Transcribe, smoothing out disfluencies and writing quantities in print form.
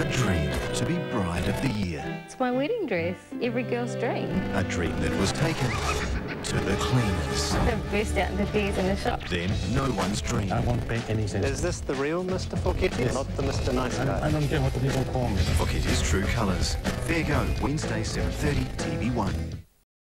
dream to be Bride of the Year. It's my wedding dress. Every girl's dream. A dream that was taken to the cleaners. I burst out into tears in the shop. Then no one's dream. I won't pay any cents. Is this the real Mr. Fokete? Yes. Not the Mr. Nice Guy? I don't care what the people call me. Fokete's True Colours. Fair go, Wednesday 7:30, TV1.